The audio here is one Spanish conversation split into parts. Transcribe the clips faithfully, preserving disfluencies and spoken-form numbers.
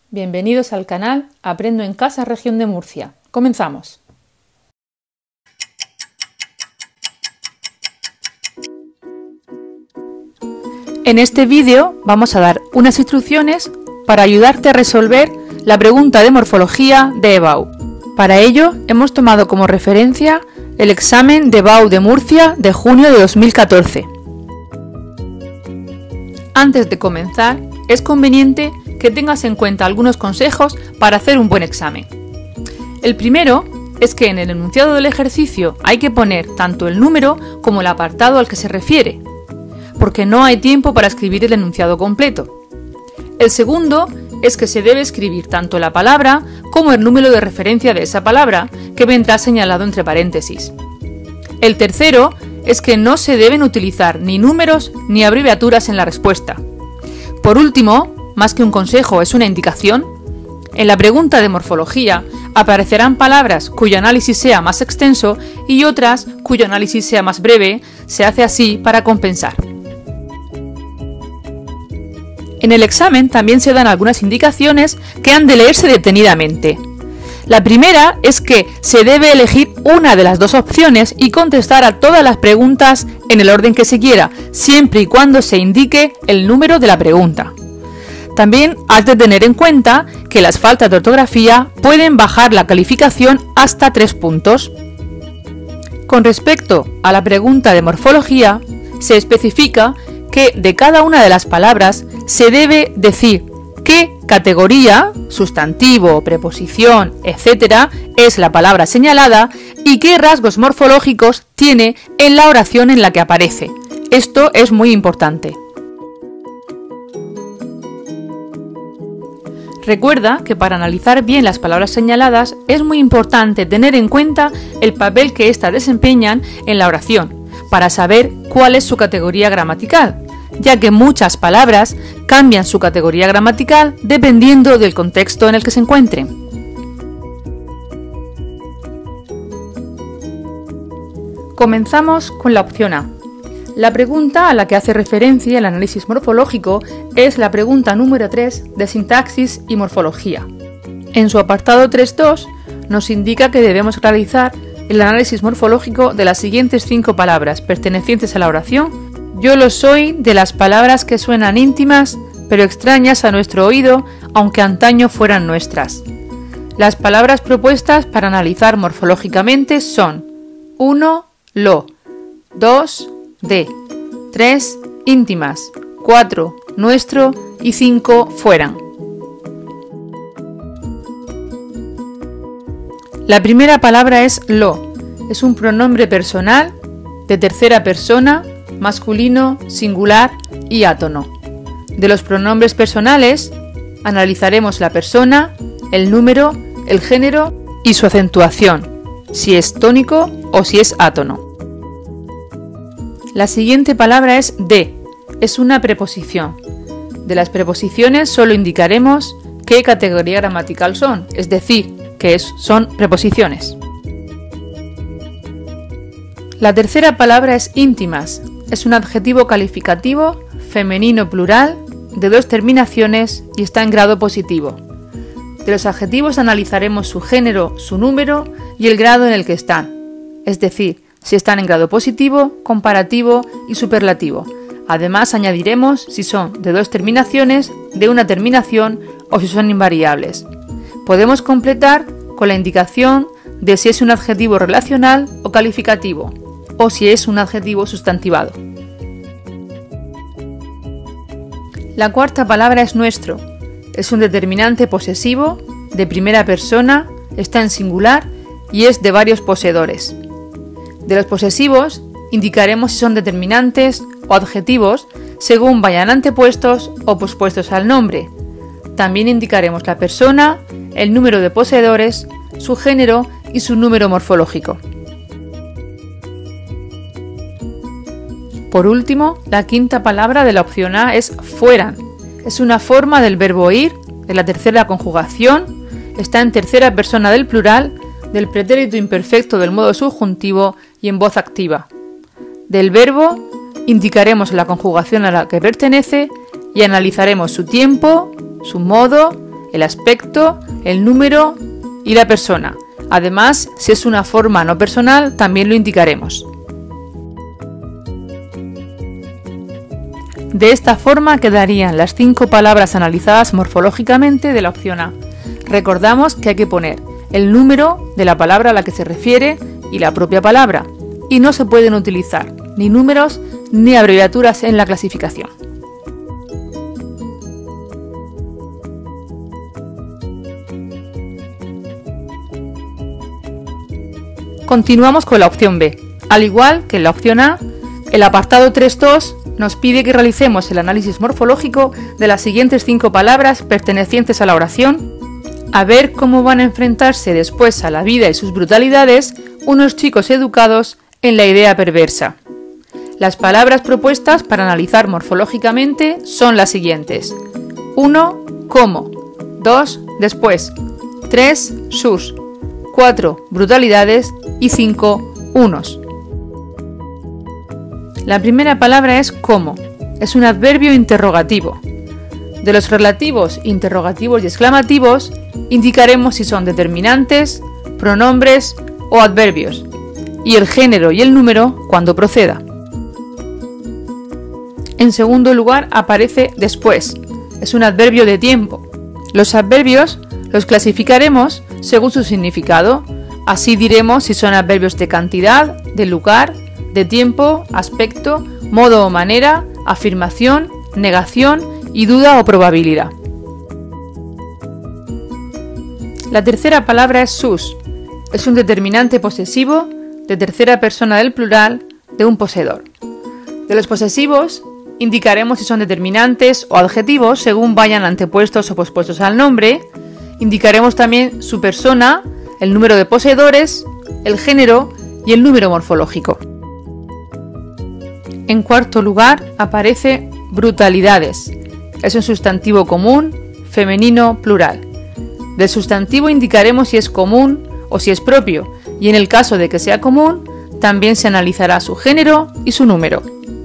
Bienvenidos al canal Aprendo en Casa Región de Murcia. Comenzamos. En este vídeo vamos a dar unas instrucciones para ayudarte a resolver la pregunta de morfología de E B A U. Para ello hemos tomado como referencia el examen de E B A U de Murcia de junio de dos mil catorce. Antes de comenzar, es conveniente que tengas en cuenta algunos consejos para hacer un buen examen. El primero es que en el enunciado del ejercicio hay que poner tanto el número como el apartado al que se refiere, porque no hay tiempo para escribir el enunciado completo. El segundo es que se debe escribir tanto la palabra como el número de referencia de esa palabra, que vendrá señalado entre paréntesis. El tercero es que no se deben utilizar ni números ni abreviaturas en la respuesta. Por último, más que un consejo es una indicación, en la pregunta de morfología aparecerán palabras cuyo análisis sea más extenso y otras cuyo análisis sea más breve. Se hace así para compensar. En el examen también se dan algunas indicaciones que han de leerse detenidamente. La primera es que se debe elegir una de las dos opciones y contestar a todas las preguntas en el orden que se quiera, siempre y cuando se indique el número de la pregunta. También has de tener en cuenta que las faltas de ortografía pueden bajar la calificación hasta tres puntos. Con respecto a la pregunta de morfología, se especifica que de cada una de las palabras se debe decir qué categoría, sustantivo, preposición, etcétera, es la palabra señalada y qué rasgos morfológicos tiene en la oración en la que aparece. Esto es muy importante. Recuerda que para analizar bien las palabras señaladas es muy importante tener en cuenta el papel que éstas desempeñan en la oración, para saber cuál es su categoría gramatical, ya que muchas palabras cambian su categoría gramatical dependiendo del contexto en el que se encuentren. Comenzamos con la opción A. La pregunta a la que hace referencia el análisis morfológico es la pregunta número tres de sintaxis y morfología. En su apartado tres punto dos nos indica que debemos realizar el análisis morfológico de las siguientes cinco palabras pertenecientes a la oración: yo lo soy de las palabras que suenan íntimas pero extrañas a nuestro oído, aunque antaño fueran nuestras. Las palabras propuestas para analizar morfológicamente son uno. Lo, dos. De, tres. Íntimas, cuatro. Nuestro y cinco. Fueran. La primera palabra es lo. Es un pronombre personal de tercera persona, masculino, singular y átono. De los pronombres personales analizaremos la persona, el número, el género y su acentuación, si es tónico o si es átono. La siguiente palabra es de. Es una preposición. De las preposiciones solo indicaremos qué categoría gramatical son, es decir, que es, son preposiciones. La tercera palabra es íntimas. Es un adjetivo calificativo femenino plural de dos terminaciones y está en grado positivo. De los adjetivos analizaremos su género, su número y el grado en el que están, es decir, si están en grado positivo, comparativo y superlativo. Además añadiremos si son de dos terminaciones, de una terminación o si son invariables. Podemos completar con la indicación de si es un adjetivo relacional o calificativo, o si es un adjetivo sustantivado. La cuarta palabra es nuestro. Es un determinante posesivo, de primera persona, está en singular y es de varios poseedores. De los posesivos indicaremos si son determinantes o adjetivos según vayan antepuestos o pospuestos al nombre. También indicaremos la persona, el número de poseedores, su género y su número morfológico. Por último, la quinta palabra de la opción A es fueran. Es una forma del verbo ir, de la tercera conjugación, está en tercera persona del plural, del pretérito imperfecto del modo subjuntivo y en voz activa. Del verbo indicaremos la conjugación a la que pertenece y analizaremos su tiempo, su modo, el aspecto, el número y la persona. Además, si es una forma no personal, también lo indicaremos. De esta forma quedarían las cinco palabras analizadas morfológicamente de la opción A. Recordamos que hay que poner el número de la palabra a la que se refiere y la propia palabra, y no se pueden utilizar ni números ni abreviaturas en la clasificación. Continuamos con la opción B. Al igual que en la opción A, el apartado tres punto dos nos pide que realicemos el análisis morfológico de las siguientes cinco palabras pertenecientes a la oración, a ver cómo van a enfrentarse después a la vida y sus brutalidades unos chicos educados en la idea perversa. Las palabras propuestas para analizar morfológicamente son las siguientes: uno. Cómo. dos. Después. tres. Sus. cuatro. Brutalidades. Y cinco. Unos. La primera palabra es cómo. Es un adverbio interrogativo. De los relativos, interrogativos y exclamativos, indicaremos si son determinantes, pronombres o adverbios, y el género y el número cuando proceda. En segundo lugar aparece después. Es un adverbio de tiempo. Los adverbios los clasificaremos según su significado. Así diremos si son adverbios de cantidad, de lugar, de tiempo, aspecto, modo o manera, afirmación, negación y duda o probabilidad. La tercera palabra es sus. Es un determinante posesivo de tercera persona del plural de un poseedor. De los posesivos indicaremos si son determinantes o adjetivos según vayan antepuestos o pospuestos al nombre. Indicaremos también su persona, el número de poseedores, el género y el número morfológico. En cuarto lugar aparece brutalidades. Es un sustantivo común, femenino, plural. Del sustantivo indicaremos si es común o si es propio, y en el caso de que sea común, también se analizará su género y su número.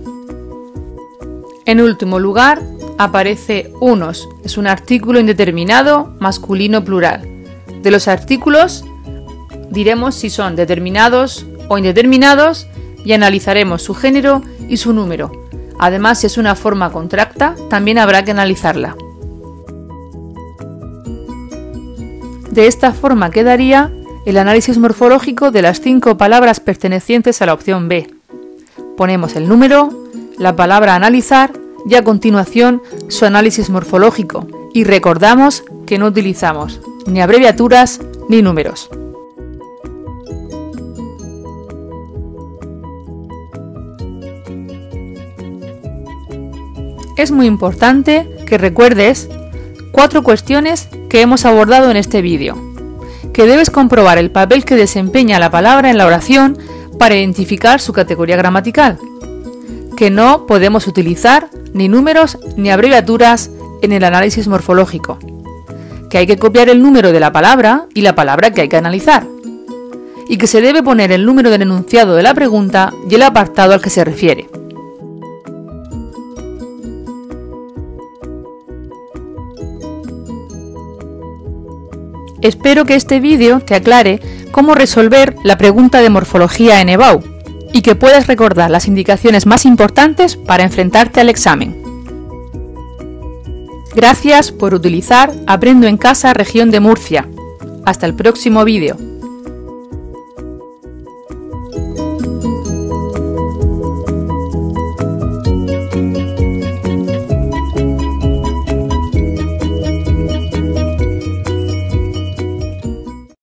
En último lugar aparece unos. Es un artículo indeterminado, masculino, plural. De los artículos diremos si son determinados o indeterminados y analizaremos su género y su número. Además, si es una forma contracta, también habrá que analizarla. De esta forma quedaría el análisis morfológico de las cinco palabras pertenecientes a la opción B. Ponemos el número, la palabra a analizar y a continuación su análisis morfológico, y recordamos que no utilizamos ni abreviaturas ni números. Es muy importante que recuerdes cuatro cuestiones que hemos abordado en este vídeo. Que debes comprobar el papel que desempeña la palabra en la oración para identificar su categoría gramatical. Que no podemos utilizar ni números ni abreviaturas en el análisis morfológico. Que hay que copiar el número de la palabra y la palabra que hay que analizar. Y que se debe poner el número del enunciado de la pregunta y el apartado al que se refiere. Espero que este vídeo te aclare cómo resolver la pregunta de morfología en EBAU y que puedas recordar las indicaciones más importantes para enfrentarte al examen. Gracias por utilizar Aprendo en Casa Región de Murcia. Hasta el próximo vídeo.